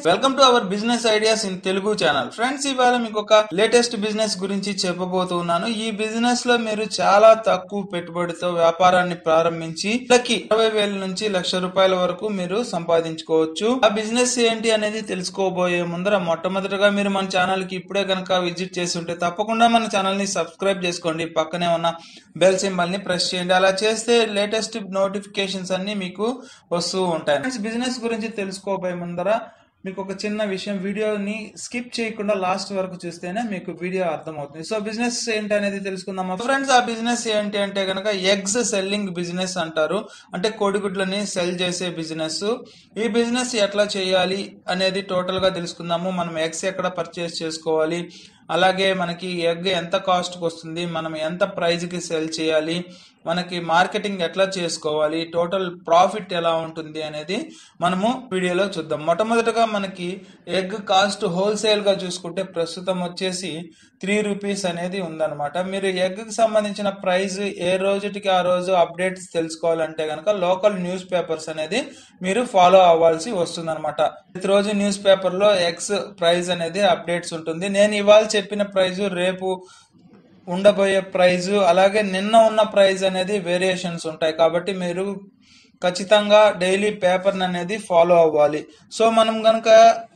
Welcome to our business ideas in Telugu channel. Friends, ఇవాళ మీకు ఒక లేటెస్ట్ బిజినెస్ గురించి చెప్పబోతున్నాను. ఈ బిజినెస్ లో మీరు చాలా తక్కువ పెట్టుబడితో వ్యాపారాన్ని ప్రారంభించి 60,000 నుంచి ₹1,00,000 వరకు మీరు సంపాదించుకోవచ్చు. ఆ బిజినెస్ ఏంటి అనేది తెలుసుకోబోయే ముందర మొట్టమొదటిగా మీరు మన ఛానల్ కి ఇప్పుడే కనుక విజిట్ చేసి ఉంటే తప్పకుండా మన ఛానల్ ని సబ్స్క్రైబ్ చేసుకోండి. పక్కనే ఉన్న బెల్ సింబల్ ని ప్రెస్ చేయండి. అలా చేస్తే లేటెస్ట్ నోటిఫికేషన్స్ అన్ని మీకు వస్తూ ఉంటాయి. బిజినెస్ గురించి తెలుసుకోబోయే ముందర మీకు ఒక చిన్న విషయం, వీడియోని స్కిప్ చేయకుండా లాస్ట్ వరకు చూస్తేనే మీకు వీడియో అర్థమవుతుంది. సో బిజినెస్ ఏంటి అనేది తెలుసుకుందాం ఫ్రెండ్స్. ఆ బిజినెస్ ఏంటి అంటే కనుక ఎగ్స్ సెల్లింగ్ బిజినెస్ అంటారు. అంటే కోడిగుడ్లని సెల్ చేసే బిజినెస్. ఈ బిజినెస్ ఎట్లా చేయాలి అనేది టోటల్ గా తెలుసుకుందాము. మనం ఎగ్స్ ఎక్కడ పర్చేస్ చేసుకోవాలి, అలాగే మనకి ఎగ్ ఎంత కాస్ట్ కి వస్తుంది, మనం ఎంత ప్రైజ్ కి సెల్ చేయాలి, మనకి మార్కెటింగ్ ఎట్లా చేసుకోవాలి, టోటల్ ప్రాఫిట్ ఎలా ఉంటుంది అనేది మనము వీడియోలో చూద్దాం. మొట్టమొదటిగా మనకి ఎగ్ కాస్ట్ హోల్సేల్ గా చూసుకుంటే ప్రస్తుతం వచ్చేసి ₹3 అనేది ఉందన్నమాట. మీరు ఎగ్ కి సంబంధించిన ప్రైస్ ఏ రోజుకి ఆ రోజు అప్డేట్స్ తెలుసుకోవాలంటే కనుక లోకల్ న్యూస్ పేపర్స్ అనేది మీరు ఫాలో అవ్వాల్సి వస్తుంది అనమాట. ప్రతిరోజు న్యూస్ పేపర్ లో ఎగ్స్ ప్రైస్ అనేది అప్డేట్స్ ఉంటుంది. నేను ఇవాళ చెప్పిన ప్రైస్ రేపు ఉండబోయే ప్రైజ్, అలాగే నిన్న ఉన్న ప్రైజ్ అనేది వేరియేషన్స్ ఉంటాయి. కాబట్టి మీరు ఖచ్చితంగా డైలీ పేపర్ అనేది ఫాలో అవ్వాలి. సో మనం గనక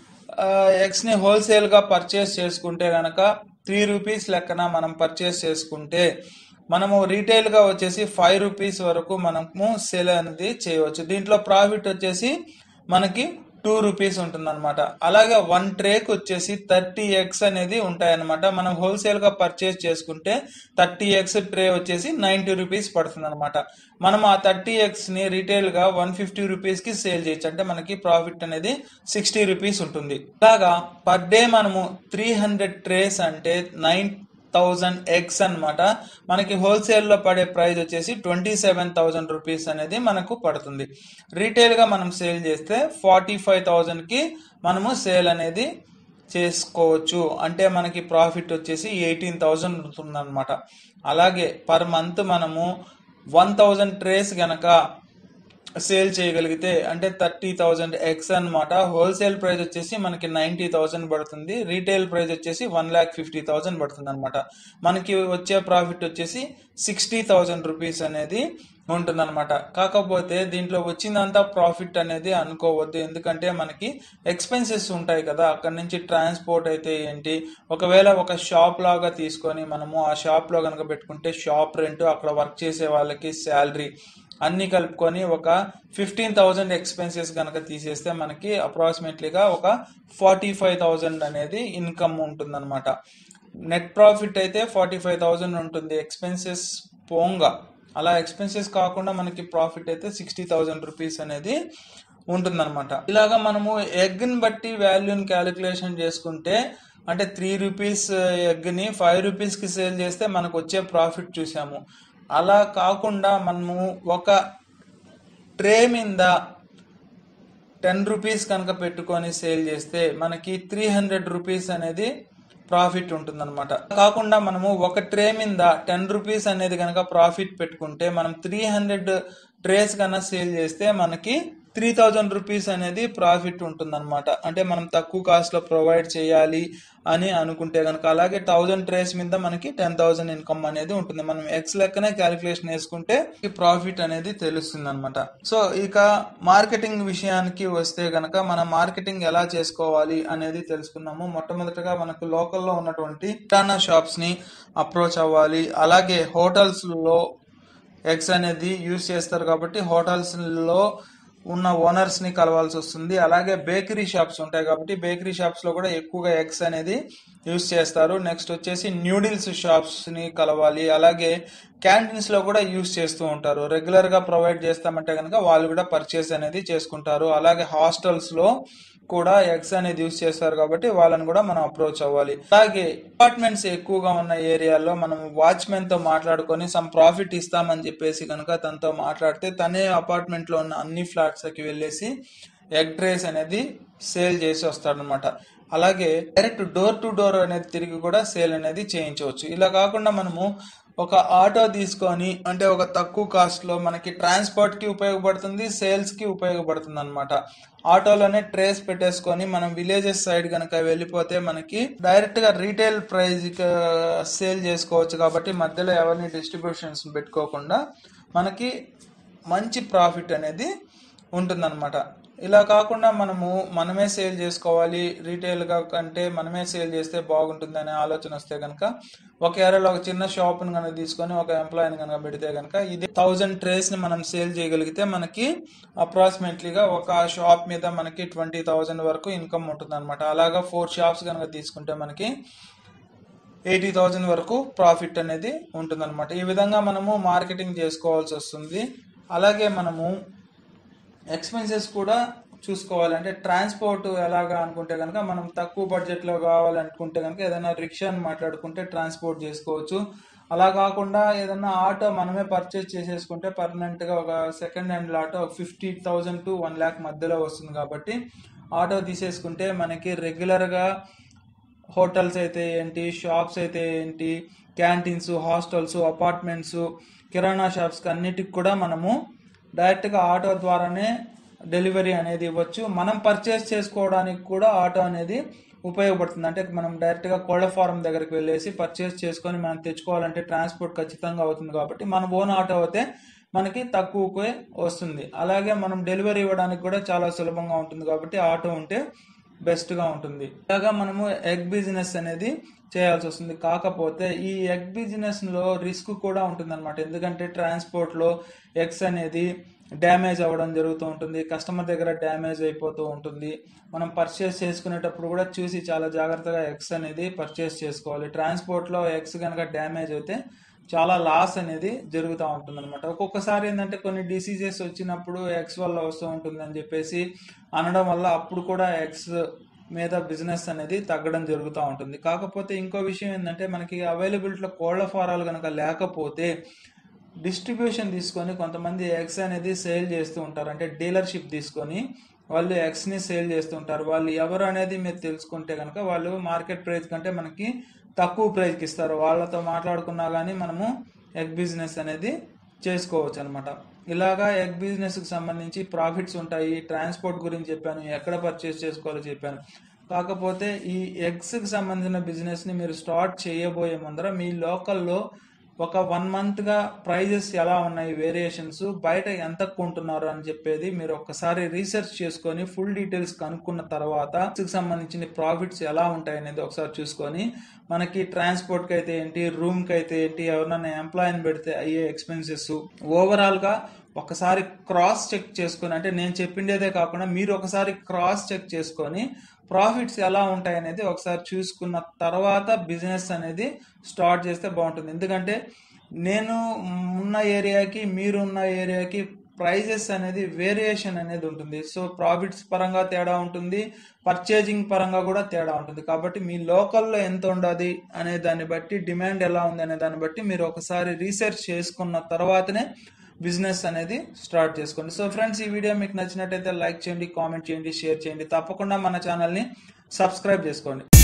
ఎగ్స్ ని హోల్సేల్ గా పర్చేస్ చేసుకుంటే గనక ₹3 లెక్కన మనం పర్చేస్ చేసుకుంటే మనము రీటైల్ గా వచ్చేసి ₹5 వరకు మనము సేల్ అనేది చేయవచ్చు. దీంట్లో ప్రాఫిట్ వచ్చేసి మనకి ₹2 ఉంటుంది అనమాట. అలాగే 1 ట్రేకి వచ్చేసి 30 ఎగ్స్ అనేది ఉంటాయన్నమాట. మనం హోల్సేల్ గా పర్చేస్ చేసుకుంటే 30 ఎగ్స్ ట్రే వచ్చేసి ₹90 పడుతుంది అనమాట. మనం ఆ 30 ఎగ్స్ ని రీటైల్ గా ₹150 కి సేల్ చేయొచ్చు. అంటే మనకి ప్రాఫిట్ అనేది ₹60 ఉంటుంది. అలాగా పర్ డే మనము 300 ట్రేస్ అంటే 9,000 ఎగ్స్ అన్నమాట. మనకి హోల్సేల్ లో పడే ప్రైస్ వచ్చేసి ₹27,000 అనేది మనకు పడుతుంది. రీటైల్ గా మనం సేల్ చేస్తే 45,000 కి మనము సేల్ అనేది చేసుకోవచ్చు. అంటే మనకి ప్రాఫిట్ వచ్చేసి 18,000 ఉంటుంది అనమాట. అలాగే పర్ మంత్ మనము 1,000 ట్రేస్ గనక సేల్ చేయగలిగితే అంటే 30,000 ఎగ్స్ అన్నమాట. హోల్సేల్ ప్రైస్ వచ్చేసి మనకి 90,000 పడుతుంది. రీటైల్ ప్రైస్ వచ్చేసి 1,50,000 పడుతుంది అనమాట. మనకి వచ్చే ప్రాఫిట్ వచ్చేసి ₹60,000 అనేది ఉంటుందన్నమాట. కాకపోతే దీంట్లో వచ్చిందంతా ప్రాఫిట్ అనేది అనుకోవద్దు. ఎందుకంటే మనకి ఎక్స్పెన్సెస్ ఉంటాయి కదా. అక్కడ నుంచి ట్రాన్స్పోర్ట్ అయితే ఏంటి, ఒకవేళ ఒక షాప్ లాగా తీసుకొని మనము ఆ షాప్ లో కనుక పెట్టుకుంటే షాప్ రెంట్, అక్కడ వర్క్ చేసే వాళ్ళకి శాలరీ అన్ని కలుపుకొని ఒక 15,000 ఎక్స్పెన్సెస్ కనుక తీసేస్తే మనకి అప్రాక్సిమేట్లీగా ఒక 45,000 అనేది ఇన్కమ్ ఉంటుందన్నమాట. నెట్ ప్రాఫిట్ అయితే 45,000 ఉంటుంది ఎక్స్పెన్సెస్ పోంగా. అలా ఎక్స్పెన్సెస్ కాకుండా మనకి ప్రాఫిట్ అయితే ₹60,000 అనేది ఉంటుందన్నమాట. ఇలాగా మనము ఎగ్ ని బట్టి వాల్యూని క్యాలిక్యులేషన్ చేసుకుంటే అంటే ₹3 ఎగ్ ని ₹5 కి సేల్ చేస్తే మనకు వచ్చే ప్రాఫిట్ చూసాము. అలా కాకుండా మనము ఒక ట్రే మీద ₹10 కనుక పెట్టుకొని సేల్ చేస్తే మనకి ₹300 అనేది ప్రాఫిట్ ఉంటుంది అనమాట. కాకుండా మనము ఒక ట్రే మీద ₹10 అనేది కనుక ప్రాఫిట్ పెట్టుకుంటే మనం 300 ట్రేస్ కన్నా సేల్ చేస్తే మనకి ₹3,000 అనేది ప్రాఫిట్ ఉంటుంది అనమాట. అంటే మనం తక్కువ కాస్ట్ లో ప్రొవైడ్ చేయాలి అని అనుకుంటే కనుక. అలాగే 1000 ట్రేస్ మీద మనకి 10,000 ఇన్కమ్ అనేది ఉంటుంది. మనం ఎక్స్ లెక్కనే క్యాలిక్యులేషన్ వేసుకుంటే ఈ ప్రాఫిట్ అనేది తెలుస్తుంది అనమాట. సో ఇక మార్కెటింగ్ విషయానికి వస్తే గనక మనం మార్కెటింగ్ ఎలా చేసుకోవాలి అనేది తెలుసుకున్నాము. మొట్టమొదటిగా మనకు లోకల్లో ఉన్నటువంటి కిరాణా షాప్స్ ని అప్రోచ్ అవ్వాలి. అలాగే హోటల్స్ లో ఎగ్స్ అనేది యూజ్ చేస్తారు కాబట్టి హోటల్స్ లో ఉన్న ఓనర్స్ ని కలవాల్సి వస్తుంది. అలాగే బేకరీ షాప్స్ ఉంటాయి కాబట్టి బేకరీ షాప్స్ లో కూడా ఎక్కువగా ఎగ్స్ అనేది యూజ్ చేస్తారు. నెక్స్ట్ వచ్చేసి న్యూడిల్స్ షాప్స్ ని కలవాలి. అలాగే క్యాంటీన్స్ లో కూడా యూజ్ చేస్తూ ఉంటారు. రెగ్యులర్ గా ప్రొవైడ్ చేస్తామంటే కనుక వాళ్ళు కూడా పర్చేస్ అనేది చేసుకుంటారు. అలాగే హాస్టల్స్ లో కూడా ఎగ్స్ అనేది యూజ్ చేస్తారు కాబట్టి వాళ్ళని కూడా మనం అప్రోచ్ అవ్వాలి. అలాగే అపార్ట్మెంట్స్ ఎక్కువగా ఉన్న ఏరియాలో మనం వాచ్మెన్ తో మాట్లాడుకొని సమ్ ప్రాఫిట్ ఇస్తామని చెప్పేసి కనుక తనతో మాట్లాడితే తనే అపార్ట్మెంట్ లో ఉన్న అన్ని ఫ్లాట్స్ కి వెళ్ళేసి ఎగ్ ట్రేస్ అనేది సేల్ చేసి వస్తాడనమాట. అలాగే డైరెక్ట్ డోర్ టు డోర్ అనేది తిరిగి కూడా సేల్ అనేది చేయించవచ్చు. ఇలా కాకుండా మనము ఒక ఆటో తీసుకొని అంటే ఒక తక్కువ కాస్ట్ లో మనకి ట్రాన్స్పోర్ట్ కి ఉపయోగపడుతుంది, సేల్స్ కి ఉపయోగపడుతుంది అనమాట. ఆటోలోనే ట్రేస్ పెట్టేసుకొని మనం విలేజెస్ సైడ్ కనుక వెళ్ళిపోతే మనకి డైరెక్ట్ గా రీటైల్ ప్రైస్ సేల్ చేసుకోవచ్చు. కాబట్టి మధ్యలో ఎవరిని డిస్ట్రిబ్యూషన్స్ పెట్టుకోకుండా మనకి మంచి ప్రాఫిట్ అనేది ఉంటుందన్నమాట. ఇలా కాకుండా మనమే సేల్ చేసుకోవాలి, రీటైల్ గా కంటే మనమే సేల్ చేస్తే బాగుంటుంది అనే ఆలోచన వస్తే కనుక ఒక ఏరియాలో ఒక చిన్న షాప్ ని కనుక తీసుకొని ఒక ఎంప్లాయీని కనుక పెడితే కనుక ఇది 1000 ట్రేస్ ని మనం సేల్ చేయగలిగితే మనకి అప్రాక్సిమేట్లీగా ఒక షాప్ మీద మనకి 20,000 వరకు ఇన్కమ్ ఉంటుంది అనమాట. అలాగా 4 షాప్స్ కనుక తీసుకుంటే మనకి 80,000 వరకు ప్రాఫిట్ అనేది ఉంటుందన్నమాట. ఈ విధంగా మనము మార్కెటింగ్ చేసుకోవాల్సి వస్తుంది. అలాగే మనము ఎక్స్పెన్సెస్ కూడా చూసుకోవాలి. అంటే ట్రాన్స్పోర్ట్ ఎలాగా అనుకుంటే కనుక మనం తక్కువ బడ్జెట్లో కావాలనుకుంటే కనుక ఏదైనా రిక్షాని మాట్లాడుకుంటే ట్రాన్స్పోర్ట్ చేసుకోవచ్చు. అలా కాకుండా ఏదైనా ఆటో మనమే పర్చేస్ చేసేసుకుంటే పర్మనెంట్గా ఒక second hand auto 50,000 to 1 lakh మధ్యలో వస్తుంది. కాబట్టి ఆటో తీసేసుకుంటే మనకి రెగ్యులర్గా హోటల్స్ అయితే ఏంటి, షాప్స్ అయితే ఏంటి, క్యాంటీన్స్, హాస్టల్స్, అపార్ట్మెంట్స్, కిరాణా షాప్స్కి అన్నిటికి కూడా మనము డైరెక్ట్గా ఆటో ద్వారానే డెలివరీ అనేది ఇవ్వచ్చు. మనం పర్చేస్ చేసుకోవడానికి కూడా ఆటో అనేది ఉపయోగపడుతుంది. అంటే మనం డైరెక్ట్గా కోళ్ళ ఫారం దగ్గరికి వెళ్ళేసి పర్చేస్ చేసుకొని మనం తెచ్చుకోవాలంటే ట్రాన్స్పోర్ట్ ఖచ్చితంగా అవుతుంది. కాబట్టి మన ఓన్ ఆటో అయితే మనకి తక్కువకే వస్తుంది. అలాగే మనం డెలివరీ ఇవ్వడానికి కూడా చాలా సులభంగా ఉంటుంది. కాబట్టి ఆటో ఉంటే బెస్ట్గా ఉంటుంది. ఇలాగా మనము ఎగ్ బిజినెస్ అనేది చేయాల్సి వస్తుంది. కాకపోతే ఈ ఎగ్ బిజినెస్లో రిస్క్ కూడా ఉంటుంది అనమాట. ఎందుకంటే ట్రాన్స్పోర్ట్లో ఎగ్స్ అనేది డ్యామేజ్ అవ్వడం జరుగుతూ ఉంటుంది, కస్టమర్ దగ్గర డ్యామేజ్ అయిపోతూ ఉంటుంది. మనం పర్చేస్ చేసుకునేటప్పుడు కూడా చూసి చాలా జాగ్రత్తగా ఎగ్స్ అనేది పర్చేస్ చేసుకోవాలి. ట్రాన్స్పోర్ట్లో ఎగ్స్ కనుక డ్యామేజ్ అయితే చాలా లాస్ అనేది జరుగుతూ ఉంటుంది అనమాట. ఒక్కొక్కసారి ఏంటంటే కొన్ని డిసీజెస్ వచ్చినప్పుడు ఎగ్స్ వల్ల వస్తూ ఉంటుంది అని చెప్పేసి అనడం వల్ల అప్పుడు కూడా ఎగ్స్ మీద బిజినెస్ అనేది తగ్గడం జరుగుతూ ఉంటుంది. కాకపోతే ఇంకో విషయం ఏంటంటే మనకి అవైలబిలిటీలో కోళ్ల ఫారాలు కనుక లేకపోతే డిస్ట్రిబ్యూషన్ తీసుకొని కొంతమంది ఎగ్స్ అనేది సేల్ చేస్తూ ఉంటారు. అంటే డీలర్షిప్ తీసుకొని వాళ్ళు ఎగ్స్ని సేల్ చేస్తూ ఉంటారు. వాళ్ళు ఎవరు అనేది మీరు తెలుసుకుంటే కనుక వాళ్ళు మార్కెట్ ప్రైస్ కంటే మనకి తక్కువ ప్రైస్కి ఇస్తారు. వాళ్ళతో మాట్లాడుకున్నా కానీ మనము ఎగ్ బిజినెస్ అనేది చేసుకోవచ్చు అనమాట. ఇలాగా ఎగ్ బిజినెస్కి సంబంధించి ప్రాఫిట్స్ ఉంటాయి. ట్రాన్స్పోర్ట్ గురించి చెప్పాను, ఎక్కడ పర్చేస్ చేసుకోవాలో చెప్పాను. కాకపోతే ఈ ఎగ్స్కి సంబంధించిన బిజినెస్ని మీరు స్టార్ట్ చేయబోయే ముందర మీ లోకల్లో ఒక 1 monthగా ప్రైజెస్ ఎలా ఉన్నాయి, వేరియేషన్స్ బయట ఎంత కొంటున్నారు అని చెప్పేది మీరు ఒక్కసారి రీసెర్చ్ చేసుకొని ఫుల్ డీటెయిల్స్ కనుక్కున్న తర్వాత సంబంధించిన ప్రాఫిట్స్ ఎలా ఉంటాయి అనేది ఒకసారి చూసుకొని మనకి ట్రాన్స్పోర్ట్కి అయితే ఏంటి, రూమ్కి అయితే ఏంటి, ఎవరినైనా ఎంప్లాయీని పెడితే అయ్యే ఎక్స్పెన్సెస్ ఓవరాల్గా ఒకసారి క్రాస్ చెక్ చేసుకొని, అంటే నేను చెప్పిండేదే కాకుండా మీరు ఒకసారి క్రాస్ చెక్ చేసుకొని ప్రాఫిట్స్ ఎలా ఉంటాయి అనేది ఒకసారి చూసుకున్న తర్వాత బిజినెస్ అనేది స్టార్ట్ చేస్తే బాగుంటుంది. ఎందుకంటే నేను ఉన్న ఏరియాకి మీరున్న ఏరియాకి ప్రైజెస్ అనేది వేరియేషన్ అనేది ఉంటుంది. సో ప్రాఫిట్స్ పరంగా తేడా ఉంటుంది, పర్చేజింగ్ పరంగా కూడా తేడా ఉంటుంది. కాబట్టి మీ లోకల్లో ఎంత ఉండదు అనే దాన్ని బట్టి, డిమాండ్ ఎలా ఉంది అనే దాన్ని బట్టి మీరు ఒకసారి రీసెర్చ్ చేసుకున్న తర్వాతనే బిజినెస్ అనేది స్టార్ట్ చేసుకోండి. సో ఫ్రెండ్స్, ఈ వీడియో మీకు నచ్చినట్టయితే లైక్ చేయండి, కామెంట్ చేయండి, షేర్ చేయండి. తప్పకుండా మన ఛానల్ని సబ్స్క్రైబ్ చేసుకోండి.